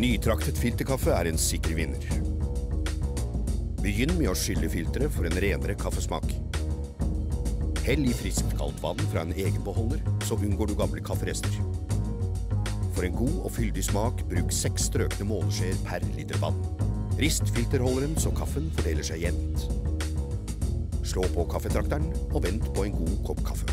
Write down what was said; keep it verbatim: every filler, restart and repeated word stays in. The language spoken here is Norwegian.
Nytraktet filterkaffe er en sikker vinner. Begynn med å skylle filteret for en renere kaffesmak. Hell i friskt kaldt vann fra en egen beholder, så unngår du gamle kafferester. For en god og fyldig smak, bruk seks strøkne måleskjeer per liter vann. Rist filterholderen så kaffen fordeler seg jevnt. Slå på kaffetrakteren og vent på en god kopp kaffe.